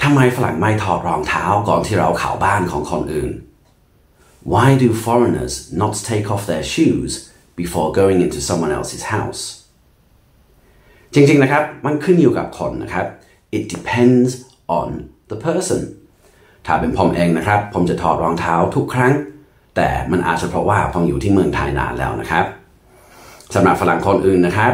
ำไมฝรั่งไม่ถอดรองเท้าก่อนที่เราเข้าบ้านของคนอื่น Why do foreigners not take off their shoes before going into someone else's house จริงๆนะครับมันขึ้นอยู่กับคนนะครับ It depends on the person ถ้าเป็นผมเองนะครับผมจะถอดรองเท้าทุกครั้งแต่มันอาจจะเพราะว่าผมอยู่ที่เมืองไทยนานแล้วนะครับสำหรับฝรั่งคนอื่นนะครับ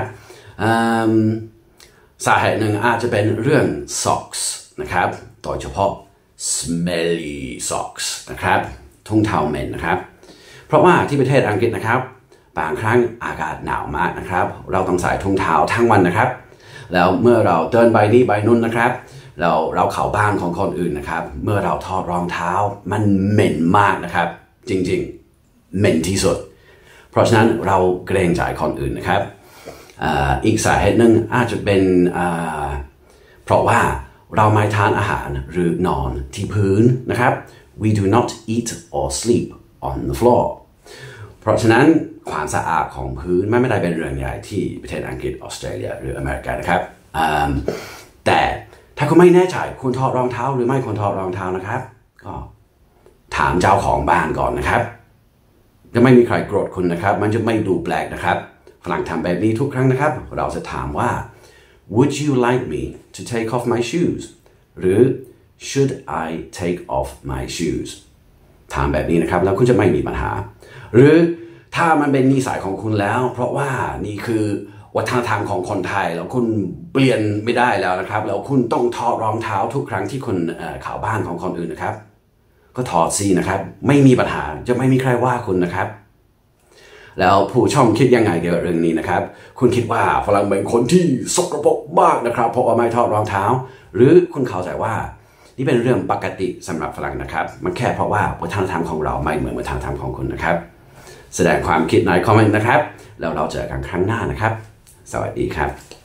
สาเหตุหนึ่งอาจจะเป็นเรื่อง socks นะครับโดยเฉพาะ smelly socks นะครับทุ่งเท้าเหม็นนะครับเพราะว่าที่ประเทศอังกฤษนะครับบางครั้งอากาศหนาวมากนะครับเราต้องใส่ถุงเท้าทั้งวันนะครับแล้วเมื่อเราเดินไปนี่ไปนู่นนะครับเราเข้าบ้านของคนอื่นนะครับเมื่อเราถอดรองเท้ามันเหม็นมากนะครับจริงๆเหม็นที่สุดเพราะฉะนั้นเราเกรงใจคนอื่นนะครับอีกสาเหตุหนึ่งอาจจะเป็นเพราะว่าเราไม่ทานอาหารหรือนอนที่พื้นนะครับ we do not eat or sleep on the floor เพราะฉะนั้นความสะอาดของพื้นไม่ได้เป็นเรื่องใหญ่ที่ประเทศอังกฤษออสเตรเลียหรืออเมริกานะครับแต่ถ้าคุณไม่แน่ใจคุณถอดรองเท้าหรือไม่ควรถอดรองเท้านะครับก็ถามเจ้าของบ้านก่อนนะครับจะไม่มีใครโกรธคุณนะครับมันจะไม่ดูแปลกนะครับฝรั่งทำแบบนี้ทุกครั้งนะครับเราจะถามว่า Would you like me to take off my shoes หรือ Should I take off my shoes ถามแบบนี้นะครับแล้วคุณจะไม่มีปัญหาหรือถ้ามันเป็นนิสัยของคุณแล้วเพราะว่านี่คือวัฒนธรรมของคนไทยแล้วคุณเปลี่ยนไม่ได้แล้วนะครับแล้วคุณต้องถอดรองเท้าทุกครั้งที่คุณเข้าบ้านของคนอื่นนะครับก็ถอดสินะครับไม่มีปัญหาจะไม่มีใครว่าคุณนะครับแล้วผู้ชมคิดยังไงเกี่ยวกับเรื่องนี้นะครับคุณคิดว่าฝรั่งเป็นคนที่สกปรกมากนะครับเพราะว่าไม่ถอดรองเท้าหรือคุณเข้าใจว่านี่เป็นเรื่องปกติสำหรับฝรั่งนะครับมันแค่เพราะว่าวัฒนธรรมของเราไม่เหมือนวัฒนธรรมของคุณนะครับแสดงความคิดในคอมเมนต์นะครับแล้วเราเจอกันครั้งหน้านะครับสวัสดีครับ